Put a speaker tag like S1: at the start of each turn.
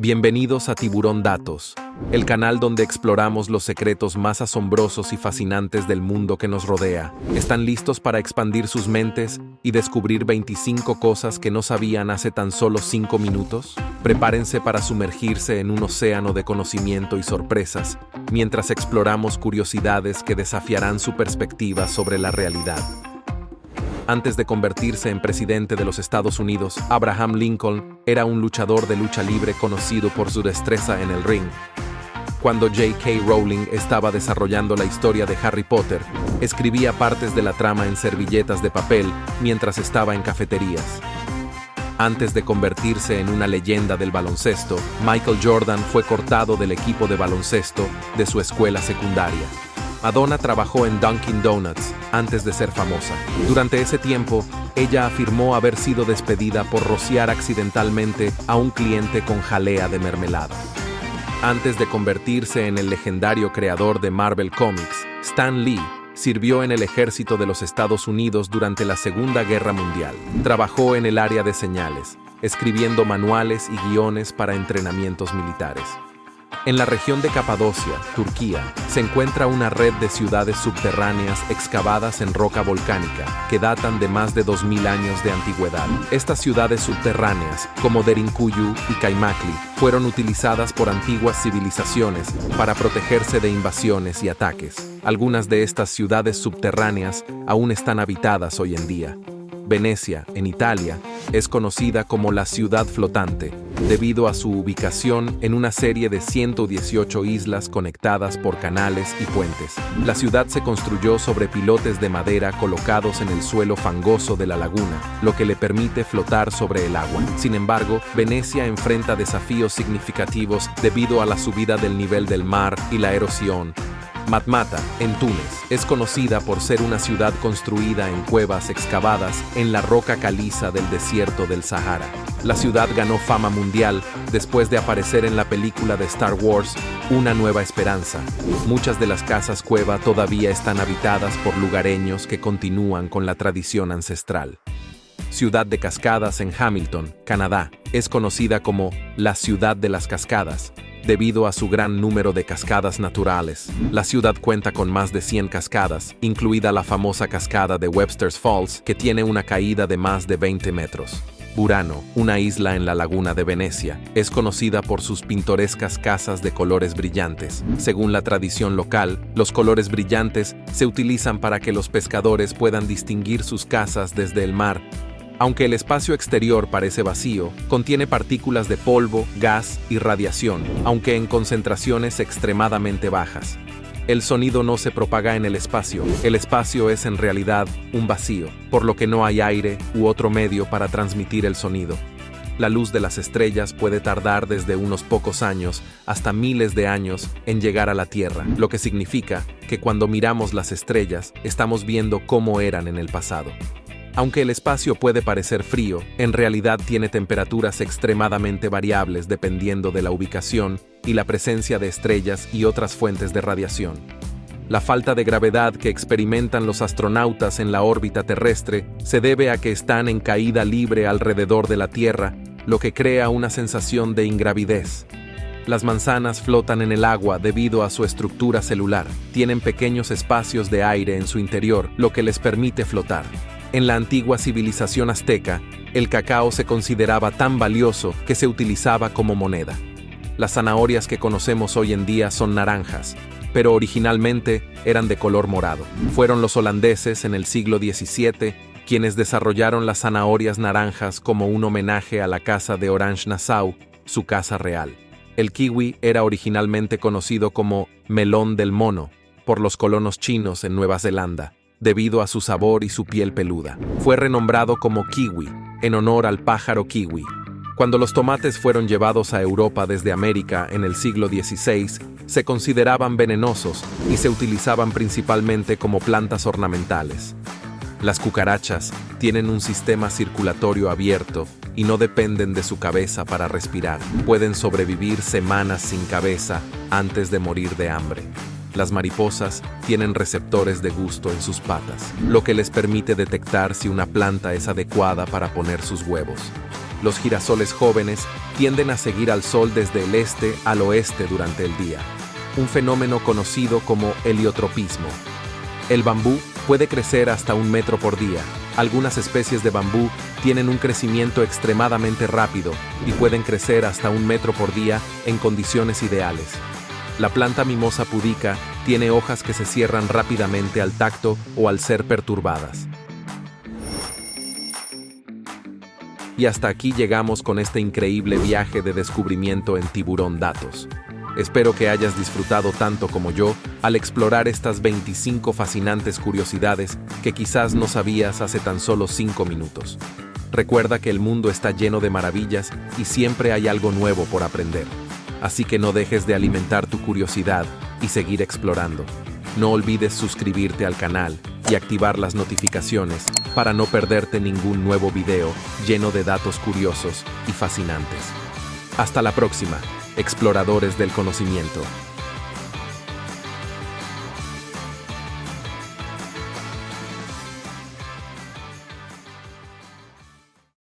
S1: Bienvenidos a Tiburón Datos, el canal donde exploramos los secretos más asombrosos y fascinantes del mundo que nos rodea. ¿Están listos para expandir sus mentes y descubrir 25 cosas que no sabían hace tan solo 5 minutos? Prepárense para sumergirse en un océano de conocimiento y sorpresas, mientras exploramos curiosidades que desafiarán su perspectiva sobre la realidad. Antes de convertirse en presidente de los Estados Unidos, Abraham Lincoln era un luchador de lucha libre conocido por su destreza en el ring. Cuando J.K. Rowling estaba desarrollando la historia de Harry Potter, escribía partes de la trama en servilletas de papel mientras estaba en cafeterías. Antes de convertirse en una leyenda del baloncesto, Michael Jordan fue cortado del equipo de baloncesto de su escuela secundaria. Madonna trabajó en Dunkin' Donuts antes de ser famosa. Durante ese tiempo, ella afirmó haber sido despedida por rociar accidentalmente a un cliente con jalea de mermelada. Antes de convertirse en el legendario creador de Marvel Comics, Stan Lee sirvió en el ejército de los Estados Unidos durante la Segunda Guerra Mundial. Trabajó en el área de señales, escribiendo manuales y guiones para entrenamientos militares. En la región de Capadocia, Turquía, se encuentra una red de ciudades subterráneas excavadas en roca volcánica que datan de más de 2000 años de antigüedad. Estas ciudades subterráneas, como Derinkuyu y Kaymakli, fueron utilizadas por antiguas civilizaciones para protegerse de invasiones y ataques. Algunas de estas ciudades subterráneas aún están habitadas hoy en día. Venecia, en Italia, es conocida como la ciudad flotante, debido a su ubicación en una serie de 118 islas conectadas por canales y puentes. La ciudad se construyó sobre pilotes de madera colocados en el suelo fangoso de la laguna, lo que le permite flotar sobre el agua. Sin embargo, Venecia enfrenta desafíos significativos debido a la subida del nivel del mar y la erosión. Matmata, en Túnez, es conocida por ser una ciudad construida en cuevas excavadas en la roca caliza del desierto del Sahara. La ciudad ganó fama mundial después de aparecer en la película de Star Wars, Una Nueva Esperanza. Muchas de las casas cueva todavía están habitadas por lugareños que continúan con la tradición ancestral. Ciudad de Cascadas en Hamilton, Canadá, es conocida como la Ciudad de las Cascadas, debido a su gran número de cascadas naturales. La ciudad cuenta con más de 100 cascadas, incluida la famosa cascada de Webster's Falls, que tiene una caída de más de 20 metros. Burano, una isla en la laguna de Venecia, es conocida por sus pintorescas casas de colores brillantes. Según la tradición local, los colores brillantes se utilizan para que los pescadores puedan distinguir sus casas desde el mar. Aunque el espacio exterior parece vacío, contiene partículas de polvo, gas y radiación, aunque en concentraciones extremadamente bajas. El sonido no se propaga en el espacio es en realidad un vacío, por lo que no hay aire u otro medio para transmitir el sonido. La luz de las estrellas puede tardar desde unos pocos años hasta miles de años en llegar a la Tierra, lo que significa que cuando miramos las estrellas, estamos viendo cómo eran en el pasado. Aunque el espacio puede parecer frío, en realidad tiene temperaturas extremadamente variables dependiendo de la ubicación y la presencia de estrellas y otras fuentes de radiación. La falta de gravedad que experimentan los astronautas en la órbita terrestre se debe a que están en caída libre alrededor de la Tierra, lo que crea una sensación de ingravidez. Las manzanas flotan en el agua debido a su estructura celular. Tienen pequeños espacios de aire en su interior, lo que les permite flotar. En la antigua civilización azteca, el cacao se consideraba tan valioso que se utilizaba como moneda. Las zanahorias que conocemos hoy en día son naranjas, pero originalmente eran de color morado. Fueron los holandeses en el siglo XVII quienes desarrollaron las zanahorias naranjas como un homenaje a la casa de Orange-Nassau, su casa real. El kiwi era originalmente conocido como melón del mono por los colonos chinos en Nueva Zelanda, debido a su sabor y su piel peluda. Fue renombrado como kiwi, en honor al pájaro kiwi. Cuando los tomates fueron llevados a Europa desde América en el siglo XVI, se consideraban venenosos y se utilizaban principalmente como plantas ornamentales. Las cucarachas tienen un sistema circulatorio abierto y no dependen de su cabeza para respirar. Pueden sobrevivir semanas sin cabeza antes de morir de hambre. Las mariposas tienen receptores de gusto en sus patas, lo que les permite detectar si una planta es adecuada para poner sus huevos. Los girasoles jóvenes tienden a seguir al sol desde el este al oeste durante el día, un fenómeno conocido como heliotropismo. El bambú puede crecer hasta 1 metro por día. Algunas especies de bambú tienen un crecimiento extremadamente rápido y pueden crecer hasta 1 metro por día en condiciones ideales. La planta mimosa pudica tiene hojas que se cierran rápidamente al tacto o al ser perturbadas. Y hasta aquí llegamos con este increíble viaje de descubrimiento en Tiburón Datos. Espero que hayas disfrutado tanto como yo al explorar estas 25 fascinantes curiosidades que quizás no sabías hace tan solo 5 minutos. Recuerda que el mundo está lleno de maravillas y siempre hay algo nuevo por aprender. Así que no dejes de alimentar tu curiosidad y seguir explorando. No olvides suscribirte al canal y activar las notificaciones para no perderte ningún nuevo video lleno de datos curiosos y fascinantes. Hasta la próxima, exploradores del conocimiento.